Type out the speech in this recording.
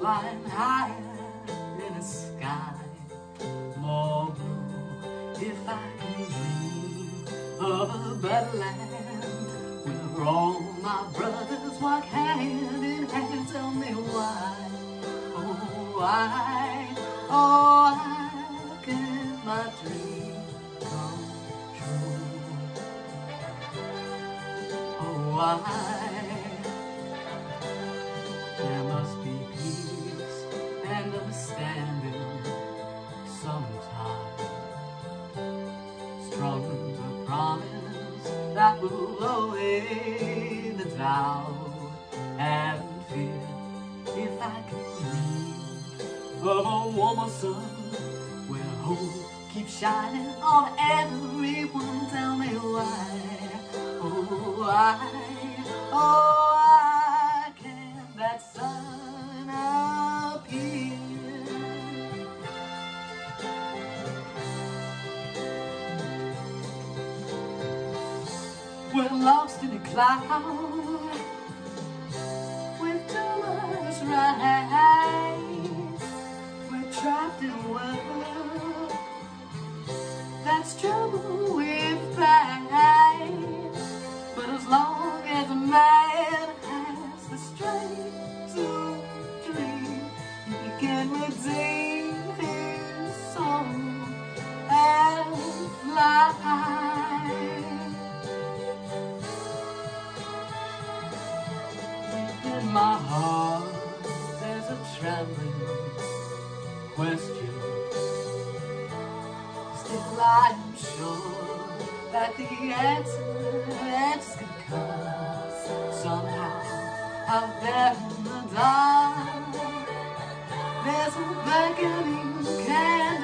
flying higher in the sky, more blue. If I can dream of a better land where all my brothers walk hand in hand, tell me why, oh why, oh why can't my dream come true? Oh why? There must be peace and understanding sometime. Strong as a promise that will blow away the doubt and fear. If I could dream of a warmer sun where hope keeps shining on everyone, tell me why, oh why, oh why can't that sun appear? We're lost in a cloud with too much rain. We're trapped in a world that's troubled with pain. But as long as a man has the strength to dream, he can redeem his soul and fly. In my heart there's a trembling question. Still I am sure that the answers can come somehow out there in the dark. There's a beckoning candle